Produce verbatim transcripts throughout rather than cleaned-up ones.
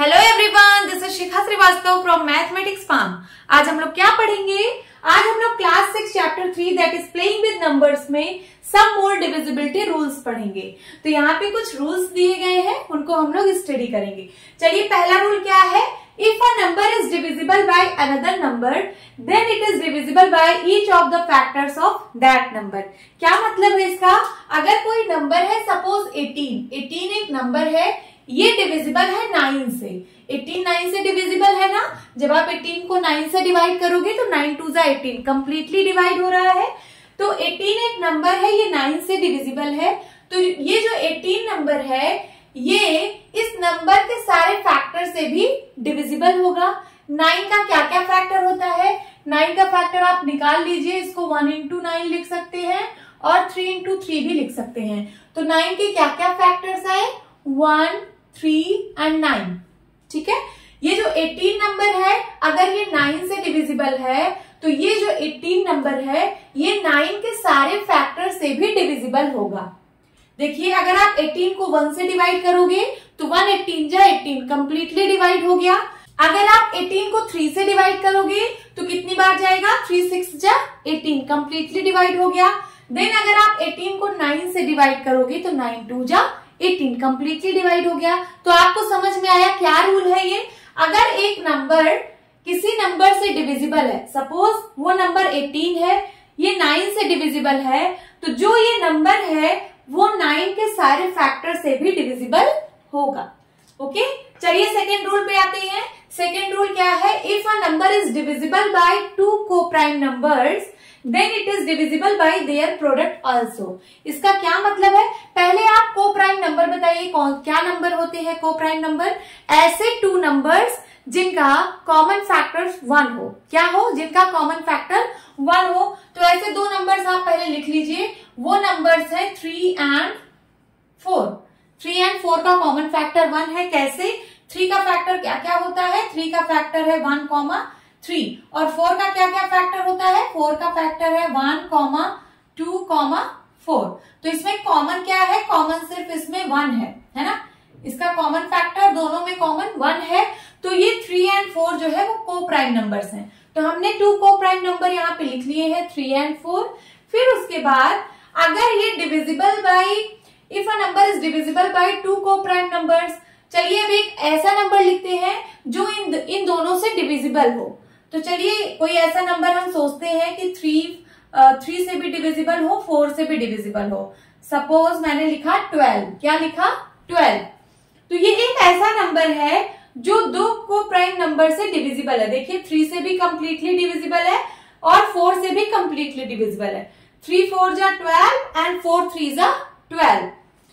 Hello everyone, this is Shikha Srivastava from mathematics farm. आज हम लोग क्या पढ़ेंगे? आज हम लोग class six chapter three that is playing with numbers में सम मोर डिविजिबिलिटी रूल्स पढ़ेंगे। तो यहाँ पे कुछ रूल्स दिए गए हैं, उनको हम लोग स्टडी करेंगे। चलिए, पहला रूल क्या है? If a number is divisible by another number then it is divisible by each of the factors of that number. क्या मतलब है इसका? अगर कोई नंबर है, सपोज एटीन, एटीन एक नंबर है, ये डिविजिबल है नाइन से। एटीन नाइन से डिविजिबल है ना? जब आप एटीन को नाइन से डिवाइड करोगे तो नाइन टू जा एटीन, कंप्लीटली डिवाइड हो रहा है। तो एटीन एक नंबर है, ये नाइन से डिविजिबल है। तो ये जो एटीन नंबर है, ये इस नंबर के सारे फैक्टर से भी डिविजिबल होगा। नाइन का क्या क्या फैक्टर होता है? नाइन का फैक्टर आप निकाल लीजिए, इसको वन इंटू नाइन लिख सकते हैं और थ्री इंटू थ्री भी लिख सकते हैं। तो नाइन के क्या क्या फैक्टर्स आए? One, three and nine. ठीक है, ये जो एटीन नंबर है, अगर ये नाइन से डिविजिबल है तो ये जो एटीन नंबर है, ये नाइन के सारे फैक्टर से भी डिविजिबल होगा। देखिए, अगर आप एटीन को वन से डिवाइड करोगे तो वन एटीन जा एटीन, कंप्लीटली डिवाइड हो गया। अगर आप एटीन को थ्री से डिवाइड करोगे तो कितनी बार जाएगा? थ्री सिक्स जा एटीन, कंप्लीटली डिवाइड हो गया। देन अगर आप एटीन को नाइन से डिवाइड करोगे तो नाइन टू जा एटीन, कंप्लीटली डिवाइड हो गया। तो आपको समझ में आया क्या रूल है ये? अगर एक नंबर किसी नंबर से डिविजिबल है, सपोज वो नंबर एटीन है, ये नाइन से डिविजिबल है, तो जो ये नंबर है वो नाइन के सारे फैक्टर से भी डिविजिबल होगा। ओके, चलिए सेकेंड रूल पे आते हैं। सेकेंड रूल क्या है? If a number is divisible by two coprime numbers then it is divisible by their product also. इसका क्या मतलब है? पहले आप को प्राइम नंबर बताइए, कौन क्या नंबर होते हैं को प्राइम नंबर? ऐसे टू नंबर्स जिनका कॉमन फैक्टर वन हो। क्या हो? जिनका कॉमन फैक्टर वन हो। तो ऐसे दो नंबर्स आप पहले लिख लीजिए, वो नंबर्स है three and four. Three and four का कॉमन फैक्टर वन है। कैसे? थ्री का फैक्टर क्या क्या होता है? थ्री का फैक्टर है वन कॉमा थ्री, और फोर का क्या क्या फैक्टर होता है? फोर का फैक्टर है one comma two comma four. तो इसमें कॉमन क्या है? कॉमन सिर्फ इसमें वन है, है ना? इसका कॉमन फैक्टर दोनों में कॉमन वन है। तो ये थ्री एंड फोर जो है वो को प्राइम नंबर्स हैं। तो हमने टू को प्राइम नंबर यहाँ पे लिख लिए हैं, थ्री एंड फोर। फिर उसके बाद अगर ये divisible by, if a number is divisible by two coprime numbers, चलिए अब एक ऐसा नंबर लिखते हैं जो इन इन दोनों से डिविजिबल हो। तो चलिए कोई ऐसा नंबर हम सोचते हैं कि थ्री थ्री से भी डिविजिबल हो, फोर से भी डिविजिबल हो। सपोज मैंने लिखा ट्वेल्व। क्या लिखा? ट्वेल्व। तो ये एक ऐसा नंबर है जो दो को प्राइम नंबर से डिविजिबल है। देखिए, थ्री से भी कंप्लीटली डिविजिबल है और फोर से भी कंप्लीटली डिविजिबल है। थ्री फोर जा ट्वेल्व एंड फोर थ्री जा twelve.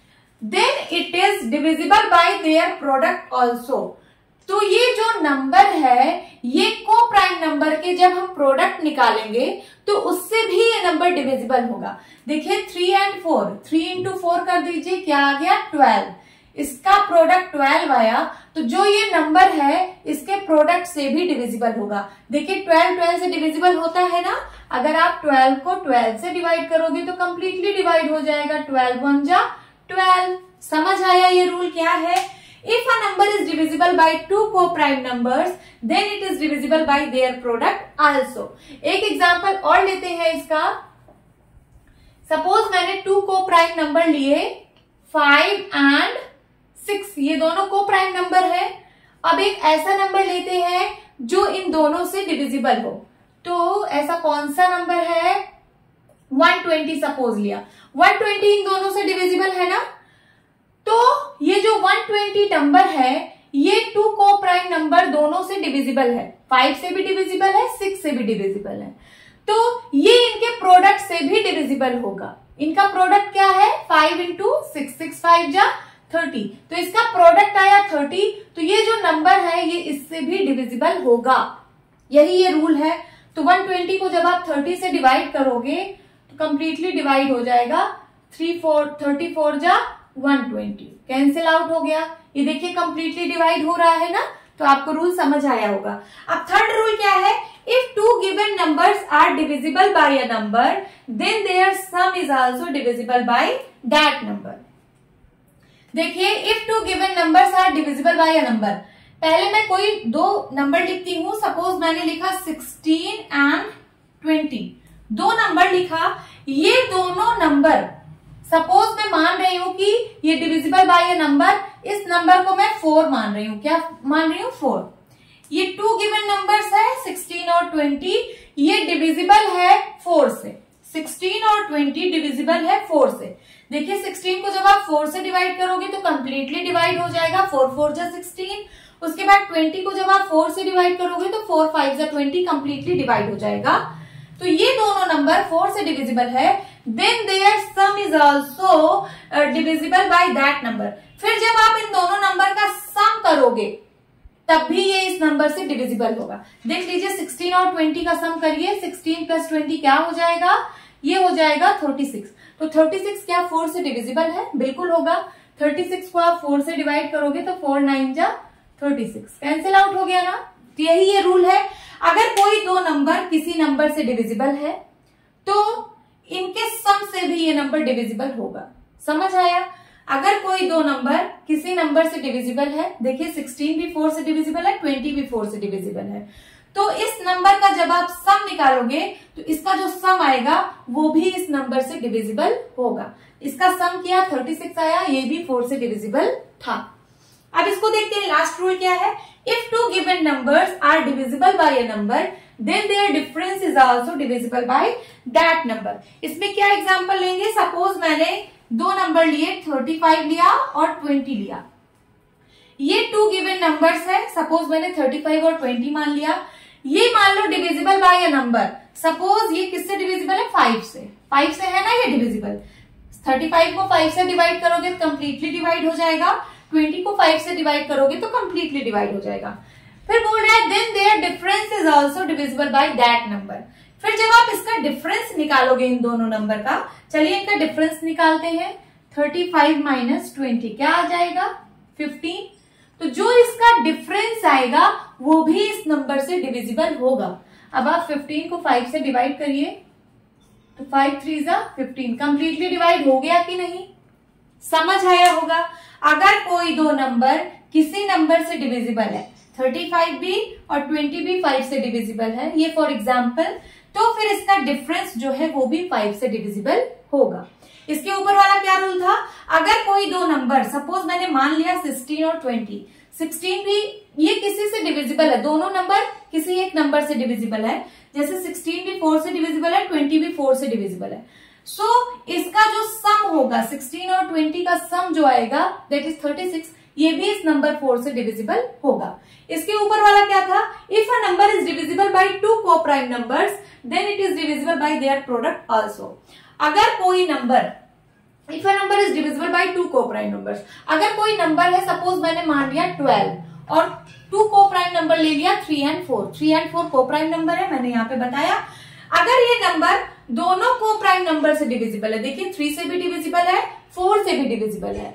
Then it is divisible by their product also. तो ये जो नंबर है, ये को प्राइम नंबर के जब हम प्रोडक्ट निकालेंगे तो उससे भी ये नंबर डिविजिबल होगा। देखिए, three and four, three into four कर दीजिए, क्या आ गया? ट्वेल्व। इसका प्रोडक्ट ट्वेल्व आया, तो जो ये नंबर है इसके प्रोडक्ट से भी डिविजिबल होगा। देखिए, ट्वेल्व ट्वेल्व से डिविजिबल होता है ना? अगर आप ट्वेल्व को ट्वेल्व से डिवाइड करोगे तो कंप्लीटली डिवाइड हो जाएगा। ट्वेल्व वन जा ट्वेल्व। समझ आया ये रूल क्या है? If a number is divisible by two co-prime numbers, then it is divisible by their product also. एक एग्जाम्पल और लेते हैं इसका। सपोज मैंने टू co-prime नंबर लिए, फाइव एंड सिक्स, ये दोनों co-prime नंबर है। अब एक ऐसा नंबर लेते हैं जो इन दोनों से डिविजिबल हो। तो ऐसा कौन सा नंबर है? वन ट्वेंटी सपोज लिया। वन ट्वेंटी इन दोनों से डिविजिबल है ना? तो ये जो वन ट्वेंटी नंबर है, ये टू को प्राइम नंबर दोनों से डिविजिबल है। फाइव से भी डिविजिबल है, सिक्स से भी डिविजिबल है। तो ये इनके प्रोडक्ट से भी डिविजिबल होगा। इनका प्रोडक्ट क्या है? Five into six, six five जा थर्टी। तो इसका प्रोडक्ट आया थर्टी। तो ये जो नंबर है ये इससे भी डिविजिबल होगा। यही ये रूल है। तो वन ट्वेंटी को जब आप थर्टी से डिवाइड करोगे तो कंप्लीटली डिवाइड हो जाएगा। थ्री फोर थर्टी फोर जा वन ट्वेंटी, कैंसिल आउट हो गया। ये देखिए कंप्लीटली डिवाइड हो रहा है ना? तो आपको रूल समझ आया होगा। अब थर्ड रूल क्या है? If two given numbers are divisible by a number then their sum is also divisible by that number. देखिए, if two given numbers are divisible by a number, पहले मैं कोई दो नंबर लिखती हूं। सपोज मैंने लिखा सिक्सटीन एंड ट्वेंटी, दो नंबर लिखा। ये दोनों नंबर सपोज मैं मान रही हूं कि ये डिविजिबल बाय ए नंबर, इस नंबर को मैं फोर मान रही हूं। क्या मान रही हूं? फोर। ये टू गिवन नंबर्स है सिक्सटीन और ट्वेंटी, ये डिविजिबल है फोर से। सिक्सटीन और ट्वेंटी डिविजिबल है फोर से। देखिए सिक्सटीन को जब आप फोर से डिवाइड करोगे तो कंप्लीटली डिवाइड हो जाएगा, फोर फोर जा सिक्सटीन। उसके बाद ट्वेंटी को जब आप फोर से डिवाइड करोगे तो फोर फाइव जा ट्वेंटी, कंप्लीटली डिवाइड हो जाएगा। तो ये दोनों नंबर फोर से डिविजिबल है। Then their sum is also divisible by that number. फिर जब आप इन दोनों नंबर का सम करोगे तब भी ये इस नंबर से डिविजिबल होगा। देख लीजिए सिक्सटीन और ट्वेंटी का सम करिए, सिक्सटीन प्लस ट्वेंटी क्या हो जाएगा? ये हो जाएगा थर्टी सिक्स। तो थर्टी सिक्स क्या फोर से डिविजिबल है? बिल्कुल होगा। थर्टी सिक्स को आप फोर से डिवाइड करोगे तो फोर नाइन जा थर्टी सिक्स, कैंसिल आउट हो गया ना। तो यही ये रूल है, अगर कोई दो नंबर किसी नंबर से डिविजिबल है तो इनके सम से भी ये नंबर डिविजिबल होगा। समझ आया? अगर कोई दो नंबर किसी नंबर से डिविजिबल है, देखिए सिक्सटीन भी फोर से डिविजिबल है, ट्वेंटी भी फोर से डिविजिबल है, तो इस नंबर का जब आप सम निकालोगे तो इसका जो सम आएगा वो भी इस नंबर से डिविजिबल होगा। इसका सम किया थर्टी सिक्स आया, ये भी फोर से डिविजिबल था। अब इसको देखते हैं, लास्ट रूल क्या है? If two given numbers are divisible by a number then their difference is also divisible by that number. इसमें क्या एग्जांपल लेंगे? सपोज मैंने दो नंबर लिए, थर्टी फाइव लिया और ट्वेंटी लिया। ये टू गिवन नंबर्स है, सपोज मैंने थर्टी फाइव और ट्वेंटी मान लिया। ये मान लो divisible by a number, suppose ये किससे डिविजिबल है? फाइव से। फाइव से है ना ये डिविजिबल। थर्टी फाइव को फाइव से डिवाइड करोगे तो कंप्लीटली डिवाइड हो जाएगा, ट्वेंटी को फाइव से डिवाइड करोगे तो कंप्लीटली डिवाइड हो जाएगा। फिर बोल रहा है then their difference is also divisible by that number. फिर जब आप इसका डिफरेंस निकालोगे इन दोनों नंबर का, चलिए इनका डिफरेंस निकालते हैं। थर्टी फाइव माइनस ट्वेंटी क्या आ जाएगा? फिफ्टीन। तो जो इसका डिफरेंस आएगा वो भी इस नंबर से डिविजिबल होगा। अब आप फिफ्टीन को फाइव से डिवाइड करिए तो फाइव थ्री जा फिफ्टीन, कंप्लीटली डिवाइड हो गया कि नहीं? समझ आया होगा। अगर कोई दो नंबर किसी नंबर से डिविजिबल है, थर्टी फाइव भी और ट्वेंटी भी फाइव से डिविजिबल है, ये फॉर एग्जाम्पल, तो फिर इसका डिफरेंस जो है वो भी फाइव से डिविजिबल होगा। इसके ऊपर वाला क्या रूल था? अगर कोई दो नंबर, सपोज मैंने मान लिया सिक्सटीन और ट्वेंटी, सिक्सटीन भी ये किसी से डिविजिबल है, दोनों नंबर किसी एक नंबर से डिविजिबल है। जैसे सिक्सटीन भी फोर से डिविजिबल है, ट्वेंटी भी फोर से डिविजिबल है। सो so, इसका जो सम होगा, सिक्सटीन और ट्वेंटी का सम जो आएगा दैट इज थर्टी सिक्स, ये भी इस नंबर फोर से डिविजिबल होगा। इसके ऊपर वाला क्या था? If a number is divisible by two coprime numbers then it is divisible by their product also. अगर कोई number, if a number is divisible by two coprime numbers, अगर कोई नंबर है, सपोज मैंने मान लिया twelve और to coprime number ले लिया three and four, three and four coprime number है, मैंने यहाँ पे बताया। अगर ये नंबर दोनों को प्राइम नंबर से डिविजिबल है, देखिए थ्री से भी डिविजिबल है, फोर से भी डिविजिबल है,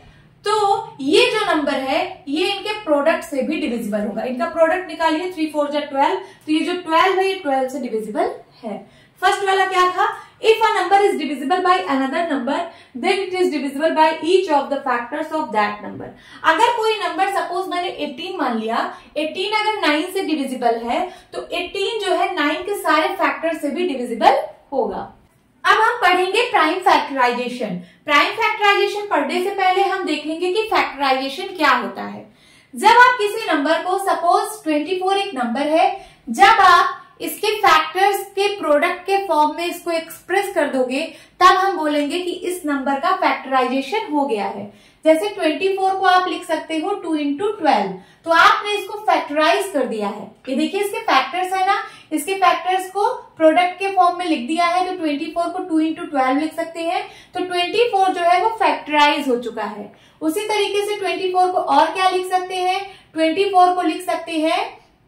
तो ये जो नंबर है ये इनके प्रोडक्ट से भी डिविजिबल होगा। इनका प्रोडक्ट निकालिए, थ्री फोर जा ट्वेल्व, तो ये जो ट्वेल्व है ये ट्वेल्व से डिविजिबल है। फर्स्ट वाला क्या था? If a number is divisible by another number then it is divisible by each of the factors of that number. अगर कोई नंबर, सपोज मैंने एटीन मान लिया, एटीन अगर नाइन से डिविजिबल है तो एटीन जो है नाइन के सारे फैक्टर से भी डिविजिबल होगा। अब हम पढ़ेंगे प्राइम फैक्टराइजेशन। प्राइम फैक्टराइजेशन पढ़ने से पहले हम देखेंगे कि फैक्टराइजेशन क्या होता है। जब आप किसी नंबर को, सपोज ट्वेंटी फोर एक नंबर है, जब आप इसके फैक्टर्स के प्रोडक्ट के फॉर्म में इसको एक्सप्रेस कर दोगे तब हम बोलेंगे कि इस नंबर का फैक्टराइजेशन हो गया है। जैसे ट्वेंटी फोर को आप लिख सकते हो टू इंटू ट्वेल्व, तो आपने इसको फैक्टराइज कर दिया है। ये देखिए इसके फैक्टर्स है ना, इसके फैक्टर्स को प्रोडक्ट के फॉर्म में लिख दिया है, तो ट्वेंटी फोर को टू इंटू ट्वेल्व लिख सकते हैं, तो ट्वेंटी फोर जो है वो फैक्टराइज हो चुका है। उसी तरीके से ट्वेंटी फोर को और क्या लिख सकते हैं? ट्वेंटी फोर को लिख सकते हैं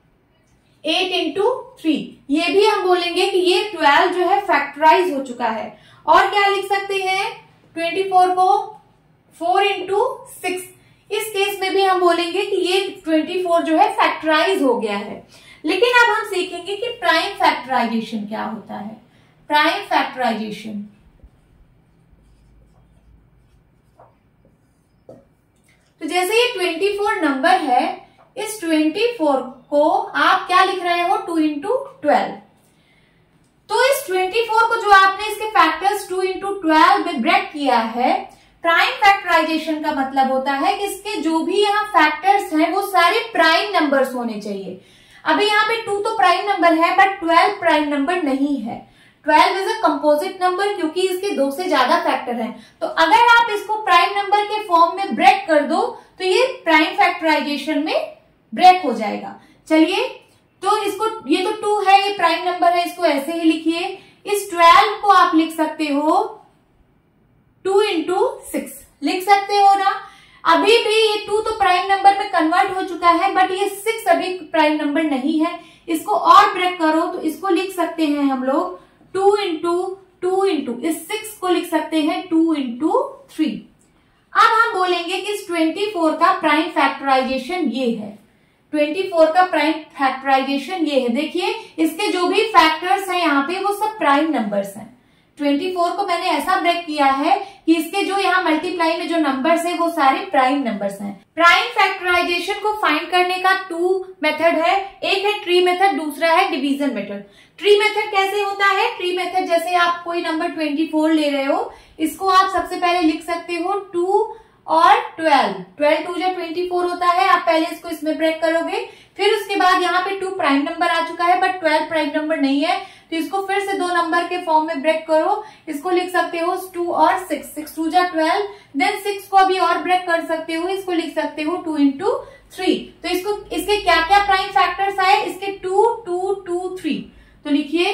एट इंटू थ्री, ये भी हम बोलेंगे कि ये ट्वेल्व जो है फैक्टराइज हो चुका है। और क्या लिख सकते हैं? ट्वेंटी फोर को फोर इंटू सिक्स, इस केस में भी हम बोलेंगे कि ये ट्वेंटी फोर जो है फैक्टराइज हो गया है। लेकिन अब हम सीखेंगे कि प्राइम फैक्टराइजेशन क्या होता है। प्राइम फैक्टराइजेशन, तो जैसे ये ट्वेंटी फोर नंबर है, इस ट्वेंटी फोर को आप क्या लिख रहे हो, टू इंटू ट्वेल्व। तो इस ट्वेंटी फोर को जो आपने इसके फैक्टर्स टू इंटू ट्वेल्व में ब्रेक किया है, प्राइम फैक्टराइजेशन का मतलब होता है कि इसके जो भी यहाँ फैक्टर्स हैं वो सारे प्राइम नंबर्स होने चाहिए। अभी यहाँ पे टू तो प्राइम नंबर है बट ट्वेल्व प्राइम नंबर नहीं है। Twelve is a composite number क्योंकि इसके दो से ज्यादा फैक्टर हैं। तो अगर आप इसको प्राइम नंबर के फॉर्म में ब्रेक कर दो तो ये प्राइम फैक्टराइजेशन में ब्रेक हो जाएगा। चलिए, तो इसको, ये तो टू है, ये प्राइम नंबर है, इसको ऐसे ही लिखिए। इस ट्वेल्व को आप लिख सकते हो टू इंटू सिक्स, लिख सकते हो ना। अभी भी ये टू तो प्राइम नंबर में कन्वर्ट हो चुका है बट ये सिक्स अभी प्राइम नंबर नहीं है। इसको और ब्रेक करो तो इसको लिख सकते हैं हम लोग टू इंटू टू इंटू इस सिक्स को लिख सकते हैं टू इंटू थ्री। अब हम बोलेंगे कि इस ट्वेंटी फोर का प्राइम फैक्टराइजेशन ये है। ट्वेंटी फोर का प्राइम फैक्टराइजेशन ये है। देखिए, इसके जो भी फैक्टर्स हैं यहाँ पे वो सब प्राइम नंबर्स हैं। ट्वेंटी फोर को मैंने ऐसा ब्रेक किया है कि इसके जो यहाँ मल्टीप्लाई में जो नंबर्स हैं वो सारे प्राइम नंबर्स हैं। प्राइम फैक्टराइजेशन को फाइंड करने का टू मेथड है। एक है ट्री मेथड, दूसरा है डिवीजन मेथड। ट्री मेथड कैसे होता है? ट्री मेथड जैसे आप कोई नंबर ट्वेंटी फोर ले रहे हो, इसको आप सबसे पहले लिख सकते हो टू और ट्वेल्व। ट्वेल्व टू जो ट्वेंटी फोर होता है, आप पहले इसको इसमें ब्रेक करोगे। फिर उसके बाद यहाँ पे टू प्राइम नंबर आ चुका है बट ट्वेल्व प्राइम नंबर नहीं है, तो इसको फिर से दो नंबर के फॉर्म में ब्रेक करो। इसको लिख सकते हो टू और सिक्स, सिक्स टू जा ट्वेल्व। देन सिक्स को अभी और ब्रेक कर सकते हो, इसको लिख सकते हो टू इंटू थ्री। तो इसको, इसके क्या क्या प्राइम फैक्टर्स आए? इसके टू टू टू थ्री। तो लिखिए,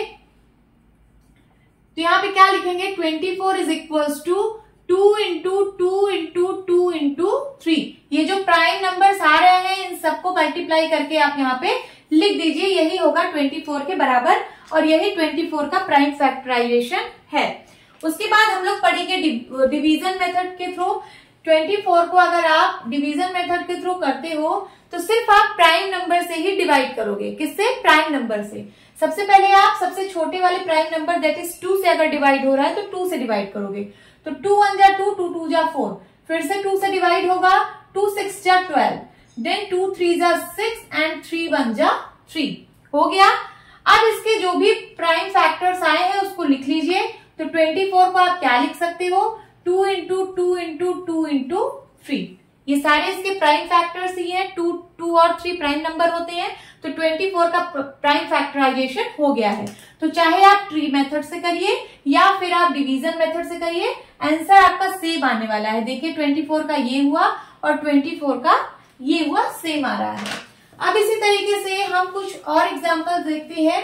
तो यहाँ पे क्या लिखेंगे? Twenty four is equals to two into two into two into three. ये जो प्राइम नंबर्स आ रहे हैं इन सबको मल्टीप्लाई करके आप यहाँ पे लिख दीजिए, यही होगा ट्वेंटी फोर के बराबर और यही ट्वेंटी फोर का प्राइम फैक्टराइजेशन है। उसके बाद हम लोग पढ़ेंगे डिवीजन मेथड के थ्रू। ट्वेंटी फोर को अगर आप डिवीजन मेथड के थ्रू करते हो तो सिर्फ आप प्राइम नंबर से ही डिवाइड करोगे। किससे? प्राइम नंबर से। सबसे पहले आप सबसे छोटे वाले prime number that is two से अगर डिवाइड हो रहा है तो टू से डिवाइड करोगे। तो टू वन जा टू, टू टू जा फोर, फिर से टू से डिवाइड होगा, टू सिक्स जा ट्वेल्व, देन टू थ्री जा सिक्स एंड थ्री वन जा थ्री। हो गया। अब इसके जो भी प्राइम फैक्टर्स आए हैं उसको लिख लीजिए। तो ट्वेंटी फोर को आप क्या लिख सकते हो? Two into two into two into three. ये सारे इसके प्राइम फैक्टर्स ही हैं। टू टू और थ्री प्राइम नंबर होते हैं, तो ट्वेंटी फोर का प्राइम फैक्टराइजेशन हो गया है। तो चाहे आप ट्री मेथड से करिए या फिर आप डिवीजन मेथड से करिए, आंसर आपका सेम आने वाला है। देखिए, ट्वेंटी फोर का ये हुआ और ट्वेंटी फोर का ये हुआ, सेम आ रहा है। अब इसी तरीके से हम कुछ और एग्जांपल देखते हैं।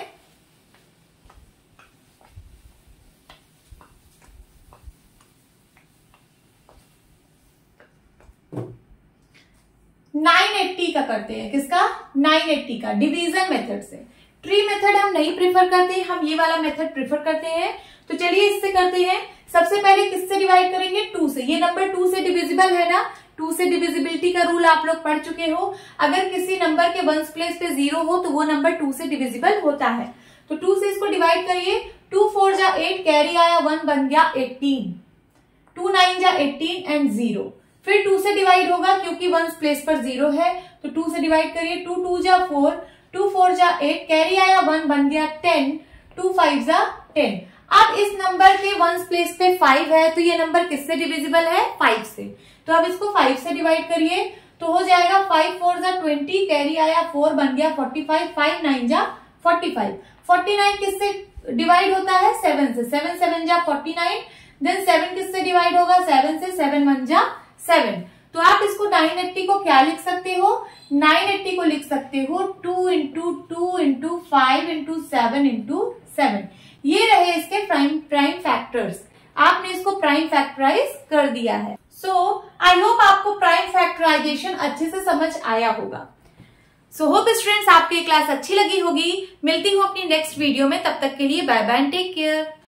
नाइन एट्टी का करते हैं। किसका? नाइन एट्टी का, डिवीजन मेथड से। ट्री मेथड हम नहीं प्रेफर करते, हम ये वाला मेथड प्रेफर करते हैं। तो चलिए इससे करते हैं। सबसे पहले किससे डिवाइड करेंगे? टू से। ये नंबर टू से डिविजिबल है ना, टू से डिविजिबिलिटी का रूल आप लोग पढ़ चुके हो। अगर किसी नंबर के वंस प्लेस पे जीरो हो तो वो नंबर टू से डिविजिबल होता है। तो टू से इसको डिवाइड करिए। टू फोर जा एट, कैरी आया वन, बन गया एटीन। टू नाइन जा एटीन एंड जीरो। फिर टू से डिवाइड होगा क्योंकि वंस प्लेस पर जीरो है, तो टू से डिवाइड करिए। टू टू जा फोर, टू फोर जा एट, कैरी आया वन, बन गया टेन। टू फाइव जा टेन। अब इस नंबर के वंस प्लेस पे फाइव है, तो ये नंबर किससे डिविजिबल है? फाइव से। तो अब इसको फाइव से डिवाइड करिए, तो हो जाएगा फाइव फोर जा ट्वेंटी, कैरी आया फोर, बन गया फोर्टी फाइव। फाइव नाइन जा फोर्टी फाइव। फोर्टी नाइन किससे डिवाइड होता है? सेवन से। सेवन सेवन जा फोर्टी नाइन। देन सेवन किससे डिवाइड होगा? सेवन से। सेवन वन जा सेवन। तो आप इसको नाइन एट्टी को क्या लिख सकते हो? नाइन एट्टी को लिख सकते हो two into two into five into seven into seven. ये रहे इसके प्राइम प्राइम फैक्टर्स। आपने इसको प्राइम फैक्टराइज कर दिया है। सो आई होप आपको प्राइम फैक्टराइजेशन अच्छे से समझ आया होगा। सो होप स्टूडेंट्स आपको ये क्लास अच्छी लगी होगी। मिलती हूँ अपनी नेक्स्ट वीडियो में, तब तक के लिए bye bye and take care.